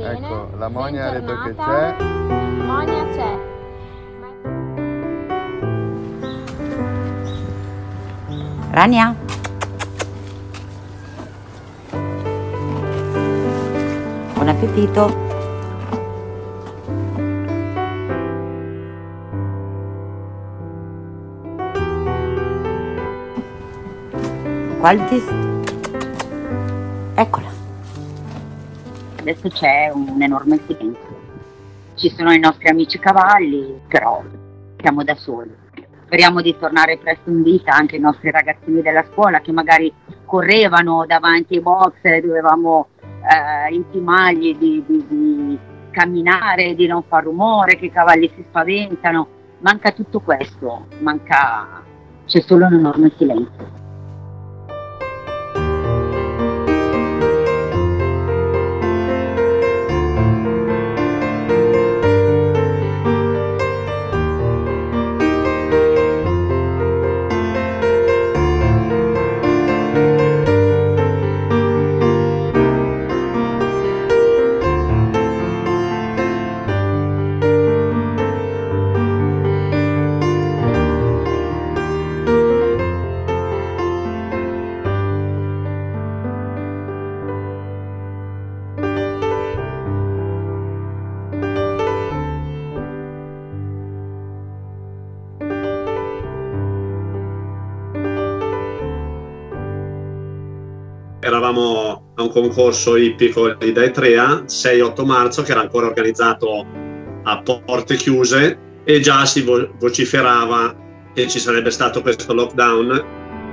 Bene. Ecco, la Monia ha detto che Bentornata. c'è. Monia c'è. Rania? Buon appetito! Qualtis? Eccola. Adesso c'è un enorme silenzio. Ci sono i nostri amici cavalli, però siamo da soli. Speriamo di tornare presto in vita anche i nostri ragazzini della scuola che magari correvano davanti ai box, dovevamo intimargli di camminare, di non far rumore, che i cavalli si spaventano. Manca tutto questo, c'è solo un enorme silenzio. Eravamo a un concorso ippico di Daitrea, 6-8 marzo, che era ancora organizzato a porte chiuse e già si vociferava che ci sarebbe stato questo lockdown.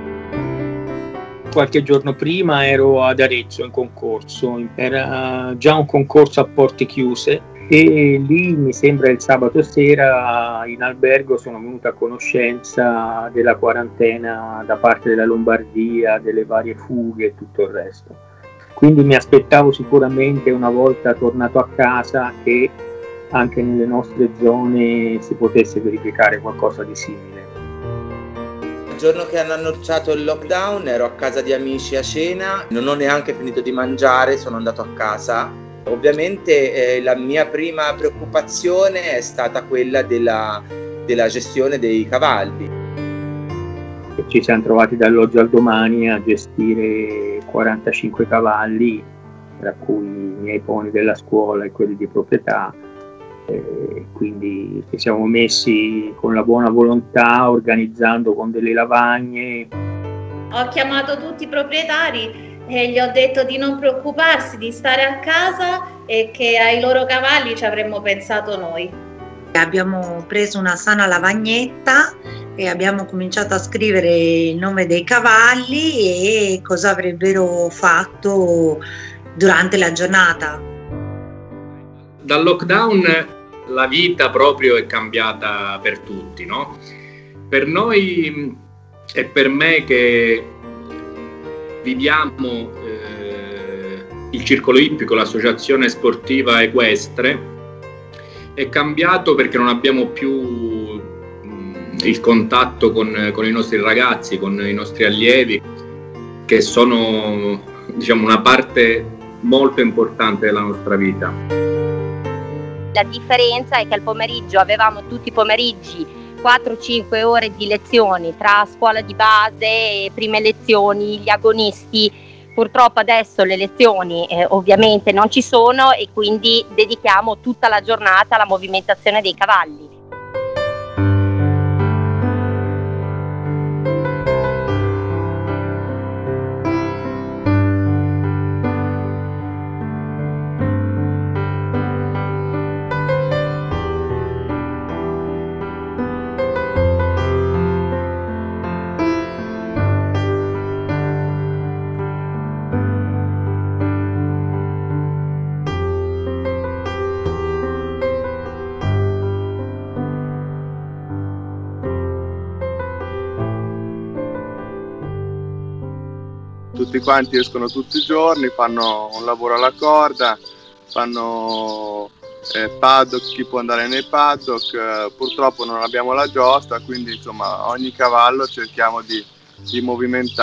Qualche giorno prima ero ad Arezzo in concorso, era già un concorso a porte chiuse e lì mi sembra il sabato sera in albergo sono venuto a conoscenza della quarantena da parte della Lombardia, delle varie fughe e tutto il resto. Quindi mi aspettavo sicuramente una volta tornato a casa che anche nelle nostre zone si potesse verificare qualcosa di simile. Il giorno che hanno annunciato il lockdown ero a casa di amici a cena, non ho neanche finito di mangiare, sono andato a casa. Ovviamente la mia prima preoccupazione è stata quella della gestione dei cavalli. Ci siamo trovati dall'oggi al domani a gestire 45 cavalli, tra cui i miei pony della scuola e quelli di proprietà. Quindi ci siamo messi con la buona volontà, organizzando con delle lavagne. Ho chiamato tutti i proprietari e gli ho detto di non preoccuparsi, di stare a casa e che ai loro cavalli ci avremmo pensato noi. Abbiamo preso una sana lavagnetta e abbiamo cominciato a scrivere il nome dei cavalli e cosa avrebbero fatto durante la giornata. Dal lockdown la vita proprio è cambiata per tutti, no? Per noi e per me che viviamo il Circolo Ippico, l'associazione sportiva equestre, è cambiato perché non abbiamo più il contatto con i nostri ragazzi, con i nostri allievi, che sono, diciamo, una parte molto importante della nostra vita. La differenza è che al pomeriggio avevamo tutti i pomeriggi 4-5 ore di lezioni tra scuola di base, prime lezioni, gli agonisti. Purtroppo adesso le lezioni ovviamente non ci sono e quindi dedichiamo tutta la giornata alla movimentazione dei cavalli. Tutti quanti escono tutti i giorni, fanno un lavoro alla corda, fanno paddock, chi può andare nei paddock. Purtroppo non abbiamo la giostra, quindi insomma ogni cavallo cerchiamo di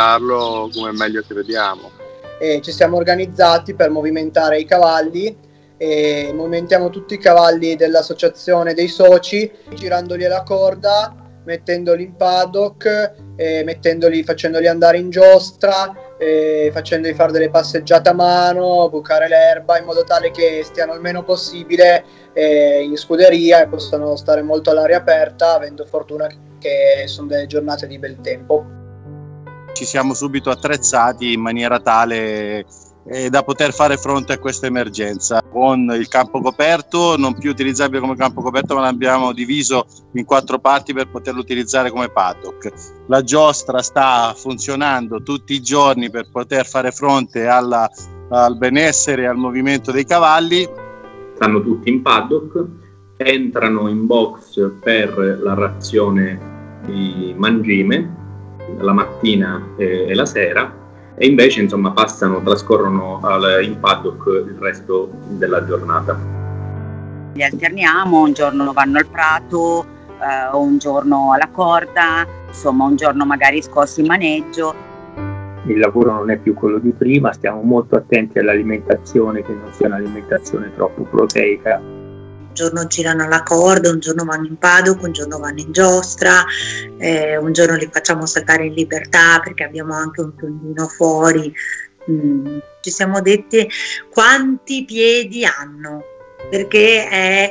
movimentarlo come meglio crediamo. Ci siamo organizzati per movimentare i cavalli e movimentiamo tutti i cavalli dell'associazione dei soci, girandoli alla corda, mettendoli in paddock, facendoli andare in giostra, facendoli fare delle passeggiate a mano, bucare l'erba, in modo tale che stiano il meno possibile in scuderia e possano stare molto all'aria aperta, avendo fortuna che sono delle giornate di bel tempo. Ci siamo subito attrezzati in maniera tale da poter fare fronte a questa emergenza, con il campo coperto non più utilizzabile come campo coperto, ma l'abbiamo diviso in 4 parti per poterlo utilizzare come paddock. La giostra sta funzionando tutti i giorni per poter fare fronte al benessere e al movimento dei cavalli. Stanno tutti in paddock, entrano in box per la razione di mangime la mattina e la sera, e invece insomma trascorrono in paddock il resto della giornata. Li alterniamo, un giorno vanno al prato, un giorno alla corda, insomma un giorno magari scossi in maneggio. Il lavoro non è più quello di prima, stiamo molto attenti all'alimentazione, che non sia un'alimentazione troppo proteica. Un giorno girano alla corda, un giorno vanno in paddock, un giorno vanno in giostra, un giorno li facciamo saltare in libertà perché abbiamo anche un tondino fuori. Ci siamo detti quanti piedi hanno, perché è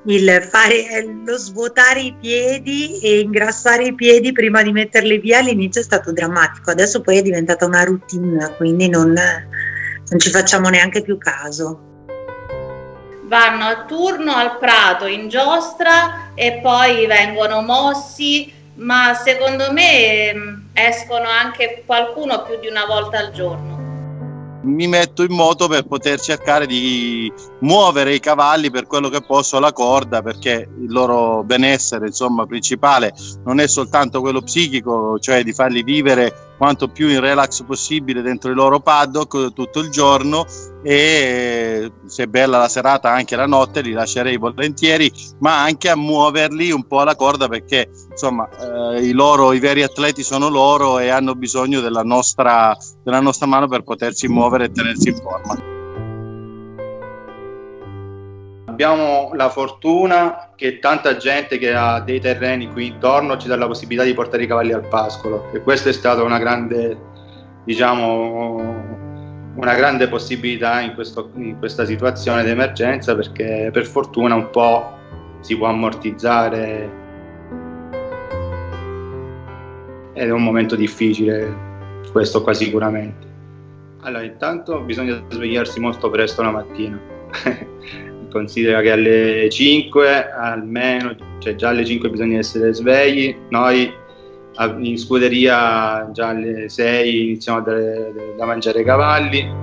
lo svuotare i piedi e ingrassare i piedi prima di metterli via all'inizio è stato drammatico, adesso poi è diventata una routine, quindi non ci facciamo neanche più caso. Vanno a turno al prato, in giostra, e poi vengono mossi, ma secondo me escono anche qualcuno più di una volta al giorno. Mi metto in moto per poter cercare di muovere i cavalli per quello che posso alla corda, perché il loro benessere principale non è soltanto quello psichico, cioè di farli vivere quanto più in relax possibile dentro i loro paddock tutto il giorno, e se è bella la serata anche la notte li lascerei volentieri, ma anche a muoverli un po' alla corda, perché i veri atleti sono loro e hanno bisogno della nostra mano per potersi muovere e tenersi in forma. Abbiamo la fortuna che tanta gente che ha dei terreni qui intorno ci dà la possibilità di portare i cavalli al pascolo, e questa è stata una grande possibilità in questa situazione di emergenza, perché per fortuna un po' si può ammortizzare, ed è un momento difficile questo qua sicuramente. Allora, intanto bisogna svegliarsi molto presto la mattina. Considera che alle 5 almeno, cioè già alle 5 bisogna essere svegli. Noi in scuderia già alle 6 iniziamo a dare da mangiare ai cavalli.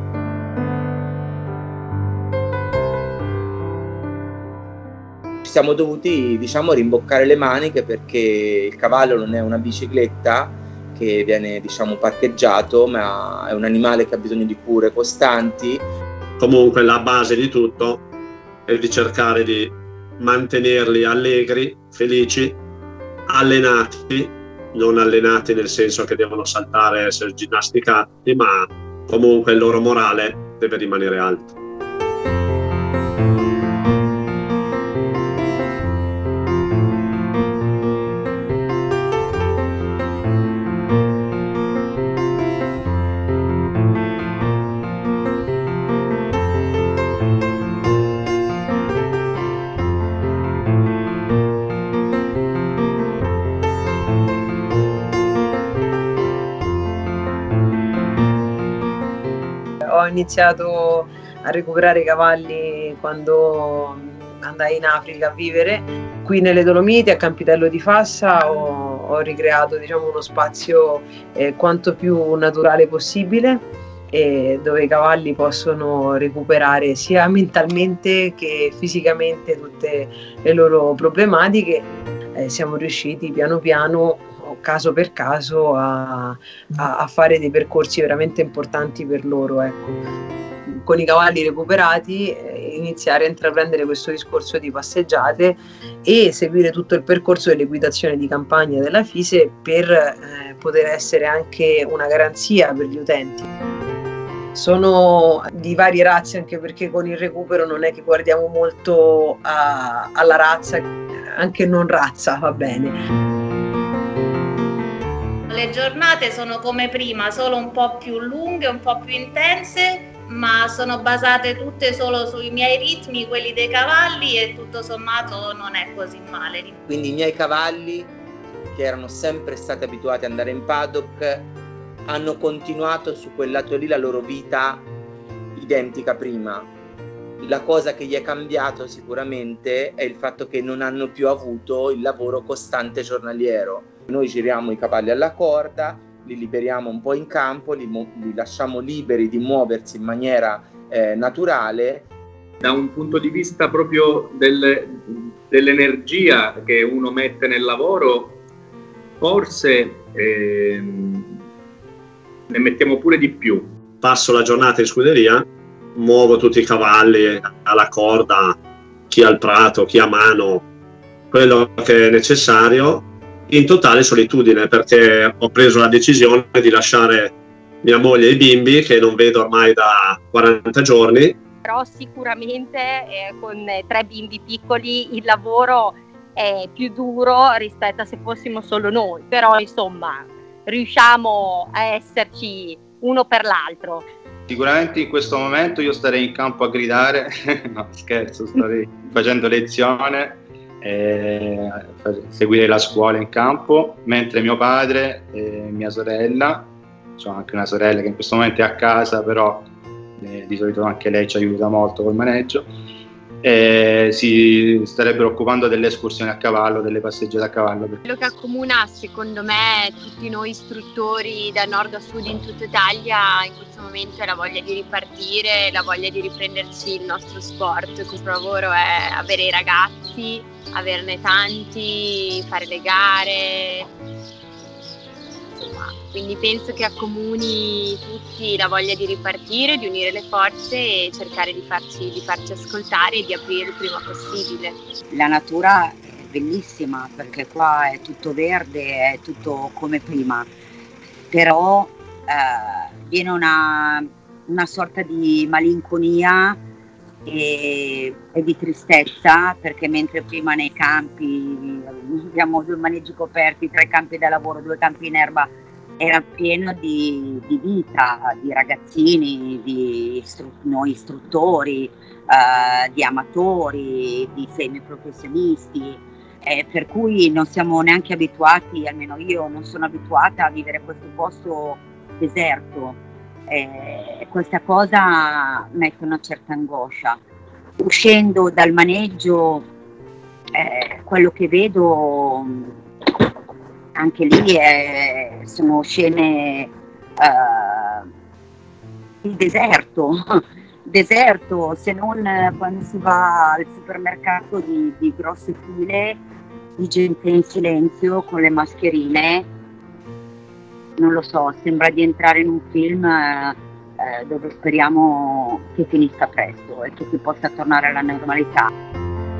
Ci siamo dovuti rimboccare le maniche, perché il cavallo non è una bicicletta che viene parcheggiato, ma è un animale che ha bisogno di cure costanti. Comunque la base di tutto è di cercare di mantenerli allegri, felici, allenati, non allenati nel senso che devono saltare e essere ginnasticati, ma comunque il loro morale deve rimanere alto. Ho iniziato a recuperare i cavalli quando andai in Africa a vivere. Qui nelle Dolomiti, a Campitello di Fassa, ho ricreato uno spazio quanto più naturale possibile, dove i cavalli possono recuperare sia mentalmente che fisicamente tutte le loro problematiche. Siamo riusciti piano piano, caso per caso, a fare dei percorsi veramente importanti per loro, ecco. Con i cavalli recuperati iniziare a intraprendere questo discorso di passeggiate e seguire tutto il percorso dell'equitazione di campagna della FISE per poter essere anche una garanzia per gli utenti. Sono di varie razze, anche perché con il recupero non è che guardiamo molto alla razza, anche non razza va bene. Le giornate sono come prima, solo un po' più lunghe, un po' più intense, ma sono basate tutte solo sui miei ritmi, quelli dei cavalli, e tutto sommato non è così male. Quindi i miei cavalli, che erano sempre stati abituati ad andare in paddock, hanno continuato su quel lato lì la loro vita identica prima. La cosa che gli è cambiato sicuramente è il fatto che non hanno più avuto il lavoro costante giornaliero. Noi giriamo i cavalli alla corda, li liberiamo un po' in campo, li lasciamo liberi di muoversi in maniera naturale. Da un punto di vista proprio dell'energia che uno mette nel lavoro, forse ne mettiamo pure di più. Passo la giornata in scuderia, muovo tutti i cavalli alla corda, chi al prato, chi a mano, quello che è necessario, in totale solitudine, perché ho preso la decisione di lasciare mia moglie e i bimbi, che non vedo ormai da 40 giorni. Però sicuramente con 3 bimbi piccoli il lavoro è più duro rispetto a se fossimo solo noi, però insomma riusciamo a esserci uno per l'altro. Sicuramente in questo momento io starei in campo a gridare, no scherzo, starei facendo lezione, seguire la scuola in campo, mentre mio padre e mia sorella, c'ho anche una sorella che in questo momento è a casa, però di solito anche lei ci aiuta molto col maneggio, si starebbero occupando delle escursioni a cavallo, delle passeggiate a cavallo. Quello che accomuna secondo me tutti noi istruttori da nord a sud in tutta Italia in questo momento è la voglia di ripartire, la voglia di riprenderci il nostro sport. Il nostro lavoro è avere i ragazzi, averne tanti, fare le gare, insomma, quindi penso che accomuni tutti la voglia di ripartire, di unire le forze e cercare di farci ascoltare e di aprire il prima possibile. La natura è bellissima perché qua è tutto verde, è tutto come prima, però viene una sorta di malinconia e di tristezza, perché mentre prima nei campi abbiamo 2 maneggi coperti, 3 campi da lavoro, 2 campi in erba, era pieno di vita, di ragazzini, di noi istruttori, di amatori, di semiprofessionisti, per cui non siamo neanche abituati, almeno io non sono abituata a vivere questo posto deserto. Questa cosa mette una certa angoscia. Uscendo dal maneggio, quello che vedo anche lì sono scene di deserto, se non quando si va al supermercato di grosse file di gente in silenzio con le mascherine. Non lo so, sembra di entrare in un film dove speriamo che finisca presto e che si possa tornare alla normalità.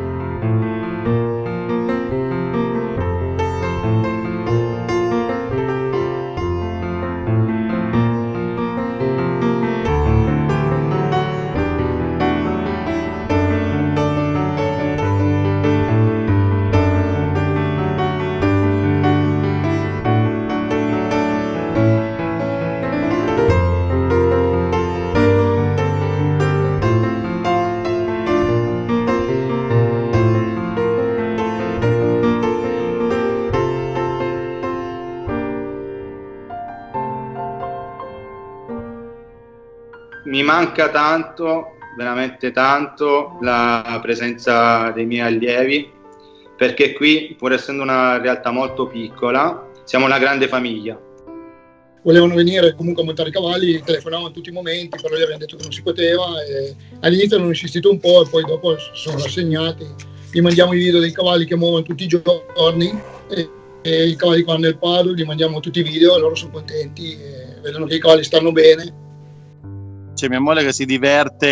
Mi manca tanto, veramente tanto, la presenza dei miei allievi, perché qui, pur essendo una realtà molto piccola, siamo una grande famiglia. Volevano venire comunque a montare i cavalli, telefonavano in tutti i momenti, però gli abbiamo detto che non si poteva, e all'inizio hanno insistito un po' e poi dopo si sono rassegnati. Gli mandiamo i video dei cavalli che muovono tutti i giorni e i cavalli che vanno nel paddock, gli mandiamo tutti i video e loro sono contenti e vedono che i cavalli stanno bene. C'è mia moglie che si diverte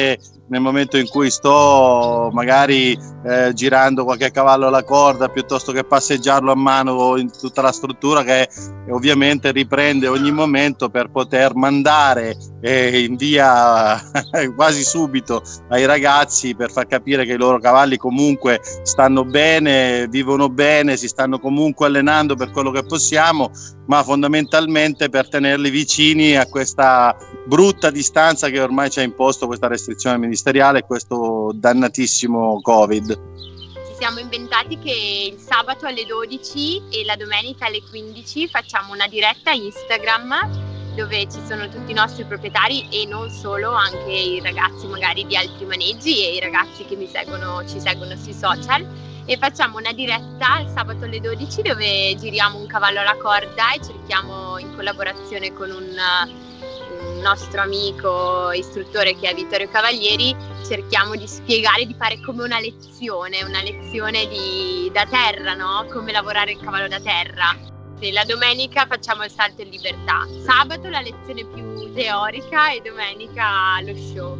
nel momento in cui sto magari girando qualche cavallo alla corda piuttosto che passeggiarlo a mano in tutta la struttura, che ovviamente riprende ogni momento per poter mandare in via quasi subito ai ragazzi, per far capire che i loro cavalli comunque stanno bene, vivono bene, si stanno comunque allenando per quello che possiamo, ma fondamentalmente per tenerli vicini a questa brutta distanza che ormai ci ha imposto questa restrizione ministeriale e questo dannatissimo Covid. Ci siamo inventati che il sabato alle 12 e la domenica alle 15 facciamo una diretta Instagram dove ci sono tutti i nostri proprietari e non solo, anche i ragazzi magari di altri maneggi e i ragazzi che ci seguono sui social, e facciamo una diretta il sabato alle 12 dove giriamo un cavallo alla corda e cerchiamo, in collaborazione con un nostro amico istruttore che è Vittorio Cavalieri, cerchiamo di spiegare, di fare come una lezione da terra, no? Come lavorare il cavallo da terra. E la domenica facciamo il salto in libertà, sabato la lezione più teorica e domenica lo show.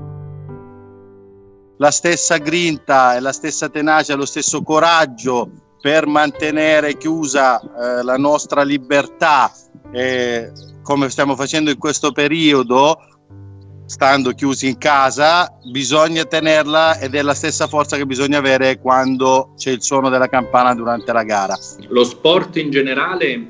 La stessa grinta e la stessa tenacia, lo stesso coraggio per mantenere chiusa la nostra libertà, come stiamo facendo in questo periodo, stando chiusi in casa, bisogna tenerla, ed è la stessa forza che bisogna avere quando c'è il suono della campana durante la gara. Lo sport in generale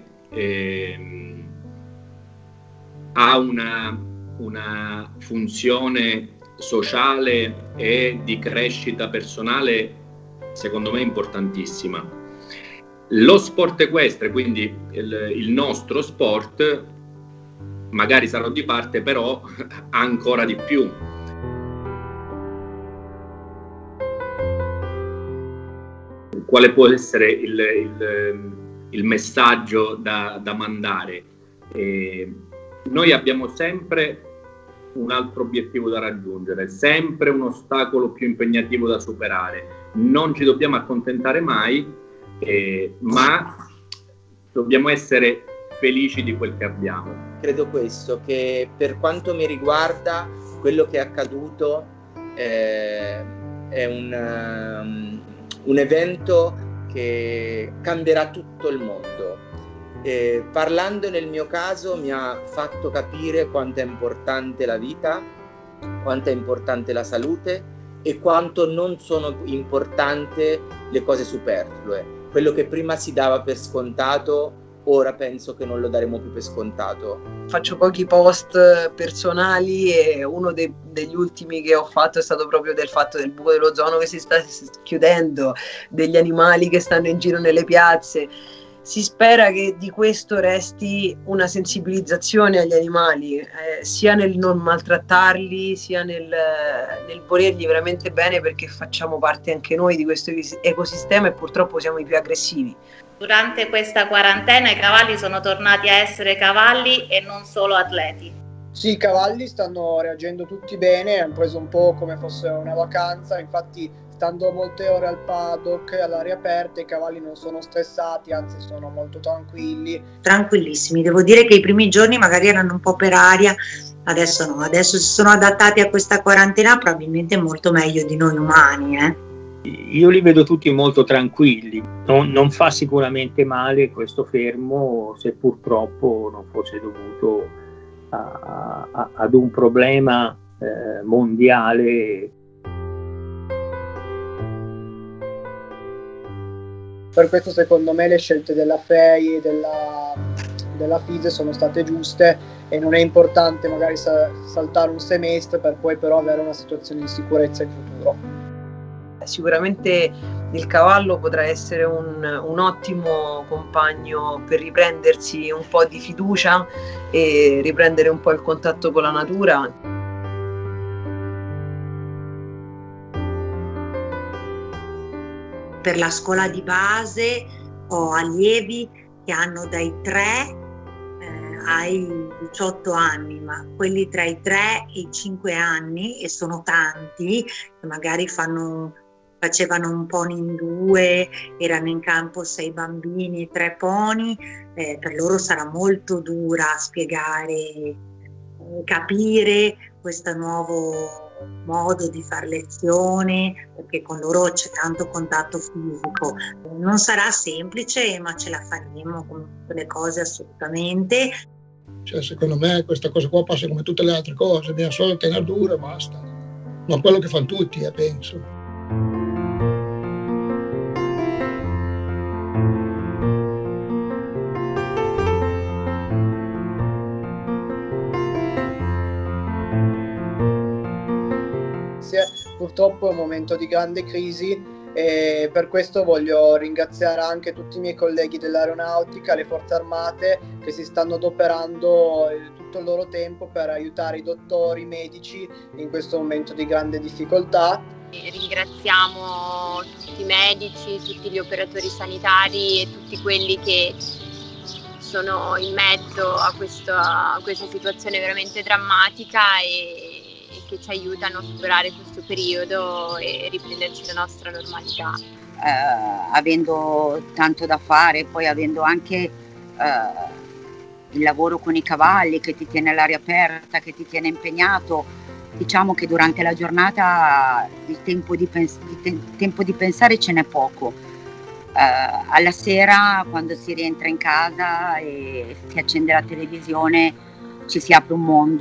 ha una funzione sociale e di crescita personale secondo me importantissima. Lo sport equestre, quindi il nostro sport, magari sarò di parte, però ancora di più. Quale può essere il messaggio da mandare? Noi abbiamo sempre un altro obiettivo da raggiungere, sempre un ostacolo più impegnativo da superare. Non ci dobbiamo accontentare mai, ma dobbiamo essere felici di quel che abbiamo. Credo questo, che per quanto mi riguarda quello che è accaduto è un evento che cambierà tutto il mondo. Parlando nel mio caso mi ha fatto capire quanto è importante la vita, quanto è importante la salute e quanto non sono importanti le cose superflue. Quello che prima si dava per scontato, ora penso che non lo daremo più per scontato. Faccio pochi post personali e uno degli ultimi che ho fatto è stato proprio del fatto del buco dell'ozono che si sta chiudendo, degli animali che stanno in giro nelle piazze. Si spera che di questo resti una sensibilizzazione agli animali, sia nel non maltrattarli, sia nel volergli veramente bene, perché facciamo parte anche noi di questo ecosistema e purtroppo siamo i più aggressivi. Durante questa quarantena i cavalli sono tornati a essere cavalli e non solo atleti. Sì, i cavalli stanno reagendo tutti bene, hanno preso un po' come fosse una vacanza, infatti stando molte ore al paddock, all'aria aperta, i cavalli non sono stressati, anzi sono molto tranquilli. Tranquillissimi, devo dire che i primi giorni magari erano un po' per aria, adesso no, adesso si sono adattati a questa quarantena probabilmente molto meglio di noi umani. Io li vedo tutti molto tranquilli, non fa sicuramente male questo fermo, se purtroppo non fosse dovuto ad un problema mondiale. Per questo secondo me le scelte della FEI e della FISE sono state giuste, e non è importante magari saltare un semestre per poi però avere una situazione di sicurezza in futuro. Sicuramente il cavallo potrà essere un ottimo compagno per riprendersi un po' di fiducia e riprendere un po' il contatto con la natura. Per la scuola di base ho allievi che hanno dai 3 ai 18 anni, ma quelli tra i 3 e i 5 anni, e sono tanti, che magari facevano un pony in 2, erano in campo 6 bambini e 3 pony, per loro sarà molto dura spiegare, capire questo nuovo modo di fare lezione, perché con loro c'è tanto contatto fisico. Non sarà semplice, ma ce la faremo con tutte le cose assolutamente. Cioè, secondo me questa cosa qua passa come tutte le altre cose, bisogna solo tenere duro e basta. Ma quello che fanno tutti, penso. Purtroppo è un momento di grande crisi e per questo voglio ringraziare anche tutti i miei colleghi dell'aeronautica, le forze armate che si stanno adoperando tutto il loro tempo per aiutare i dottori, i medici in questo momento di grande difficoltà. Ringraziamo tutti i medici, tutti gli operatori sanitari e tutti quelli che sono in mezzo a questa situazione veramente drammatica e che ci aiutano a superare questo periodo e riprenderci la nostra normalità. Avendo tanto da fare, poi avendo anche il lavoro con i cavalli che ti tiene all'aria aperta, che ti tiene impegnato, diciamo che durante la giornata il tempo di pensare ce n'è poco. Alla sera, quando si rientra in casa e si accende la televisione, ci si apre un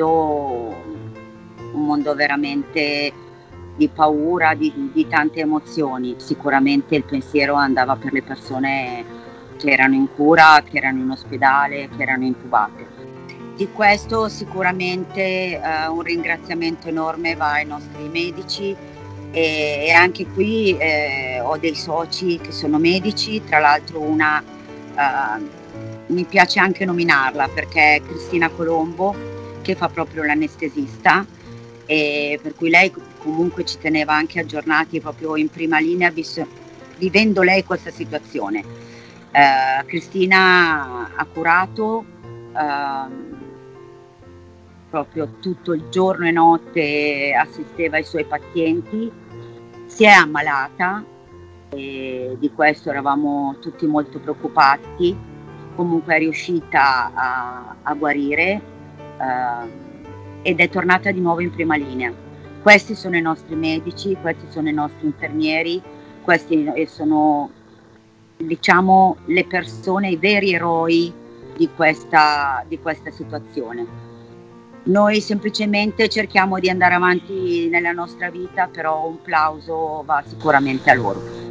mondo veramente di paura, di tante emozioni. Sicuramente il pensiero andava per le persone che erano in cura, che erano in ospedale, che erano intubate. Di questo sicuramente un ringraziamento enorme va ai nostri medici e anche qui ho dei soci che sono medici, tra l'altro una mi piace anche nominarla perché è Cristina Colombo, che fa proprio l'anestesista, e per cui lei comunque ci teneva anche aggiornati proprio in prima linea vivendo lei questa situazione. Cristina ha curato proprio tutto il giorno e notte, assisteva i suoi pazienti, si è ammalata e di questo eravamo tutti molto preoccupati, comunque è riuscita a guarire ed è tornata di nuovo in prima linea. Questi sono i nostri medici, questi sono i nostri infermieri, questi sono, diciamo, le persone, i veri eroi di questa situazione. Noi semplicemente cerchiamo di andare avanti nella nostra vita, però un plauso va sicuramente a loro.